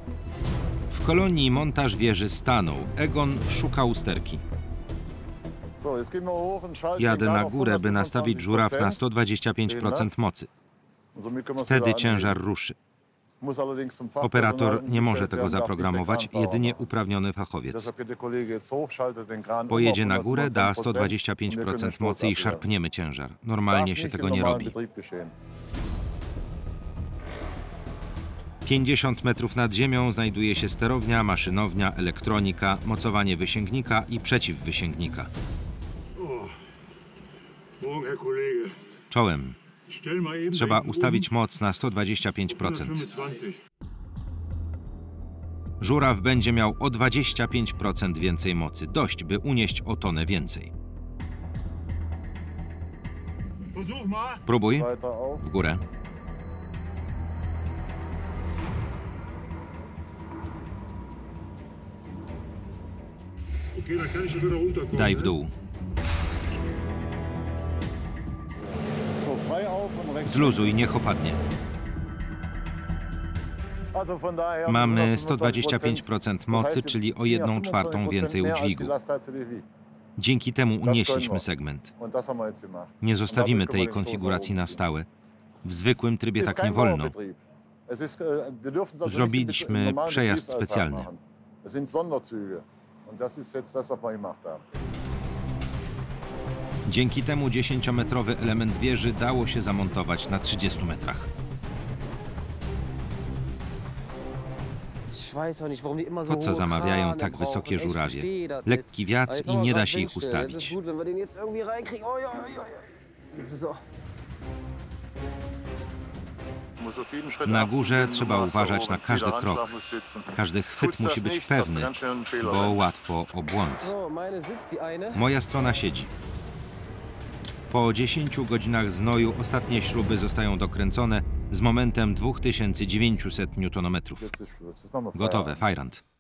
W kolonii montaż wieży stanął. Egon szuka usterki. Jadę na górę, by nastawić żuraw na 125% mocy. Wtedy ciężar ruszy. Operator nie może tego zaprogramować, jedynie uprawniony fachowiec. Pojedzie na górę, da 125% mocy i szarpniemy ciężar. Normalnie się tego nie robi. 50 metrów nad ziemią znajduje się sterownia, maszynownia, elektronika, mocowanie wysięgnika i przeciwwysięgnika. Czołem. Trzeba ustawić moc na 125%. Żuraw będzie miał o 25% więcej mocy. Dość, by unieść o tonę więcej. Próbuj. W górę. Daj w dół. Zluzuj, niech opadnie. Mamy 125% mocy, czyli o 1/4 więcej udźwigu. Dzięki temu unieśliśmy segment. Nie zostawimy tej konfiguracji na stałe. W zwykłym trybie tak nie wolno. Zrobiliśmy przejazd specjalny. Dzięki temu 10-metrowy element wieży dało się zamontować na 30 metrach. Po co zamawiają tak wysokie żurawie? Lekki wiatr i nie da się ich ustawić. Na górze trzeba uważać na każdy krok. Każdy chwyt musi być pewny, bo łatwo o błąd. Moja strona siedzi. Po 10 godzinach znoju ostatnie śruby zostają dokręcone z momentem 2900 Nm. Gotowe, Feierabend.